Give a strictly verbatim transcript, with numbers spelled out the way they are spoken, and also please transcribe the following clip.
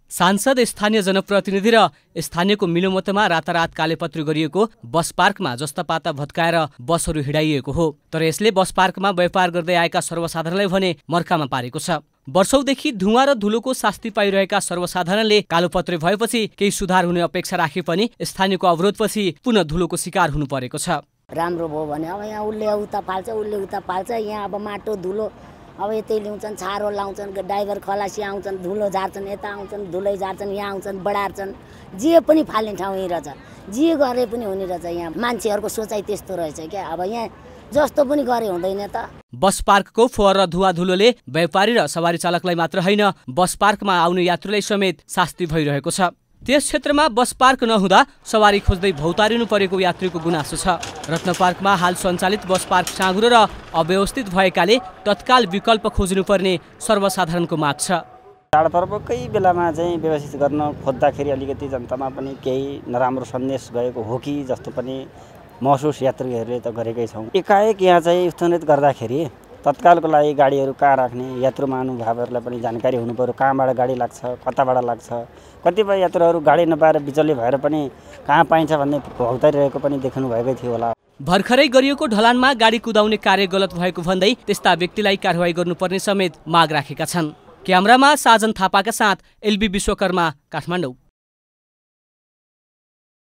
सांसद, स्थानीय जनप्रतिनिधि र स्थानीयको मिलोमतोमा रातारात कालेपत्री गरिएको बस पार्कमा जस्तापाता भत्काएर बसहरू हिँडाइएको हो। तर यसले बस पार्कमा व्यापार गर्दै आएका सर्वसाधारणलाई भने मर्कामा पारेको छ। वर्षौंदेखि धुवा र धुलोको शास्ति पाइरहेका सर्वसाधारणले कालोपत्री भएपछि केही सुधार हुने अपेक्षा राखे पनि स्थानीयको अवरोधपछि पुनः धुलोको शिकार हुनु परेको छ। राम्रो भयो भने अब यहाँ उसले उता फाल्छ उसले उता फाल्छ, यहाँ अब माटो धुलो अब यतै ल्याउँछन्, छारो लाउँछन्, ड्राइभर खलासी आउँछन्, धुलो झार्छन्, यता आउँछन्, धुलै झार्छन्, यहाँ आउँछन्, बढार्छन्, जे पनि फाल्ने ठाउँ यही रहेछ, जे गरे पनि हुने रहेछ। यहाँ मान्छेहरूको सोचाइ त्यस्तो रहेछ क्या, अब यहाँ जस्तो पनि गरे हुँदैन त। बस पार्कको फोहोर र धुवा धुलोले व्यापारी र सवारी चालकलाई मात्र होइन, बस पार्कमा आउने यात्रुलाई समेत शास्ति भइरहेको छ। त्यस क्षेत्रमा बस पार्क नहुँदा सवारी खोज्दै भौतारिनु परेको यात्रीको गुनासो छ। रत्न पार्कमा हाल सञ्चालित बस पार्क साँघुरो र अव्यवस्थित भएकाले तत्काल विकल्प खोज्नुपर्ने सर्वसाधारणको माग छ। चाडपर्वकै बेलामा चाहिँ व्यवस्थित गर्न खोज्दाखेरि अलिकति जनतामा पनि केही नराम्रो सन्देश गएको हो कि जस्तो पनि महसुस यात्रीहरूले त गरेकै छौँ। एकाएक यहाँ चाहिँ स्थानित गर्दाखेरि तत्कालको लागि गाडीहरू कहाँ राख्ने, यात्रु महानुभावहरूलाई पनि जानकारी हुनु पर्यो, कहाँबाट गाडी लाग्छ, कताबाट लाग्छ। कतिपय यात्रुहरू गाडी नपाएर बिचल्ली भएर पनि कहाँ पाइन्छ भन्ने भौतारिरहेको पनि देख्नु भएकै थियो होला। भर्खरै गरिएको ढलानमा गाडी कुदाउने कार्य गलत भएको भन्दै त्यस्ता व्यक्तिलाई कारवाही गर्नुपर्ने समेत माग राखेका छन्। क्यामेरामा साजन थापाका साथ एलबी विश्वकर्मा, काठमाडौँ।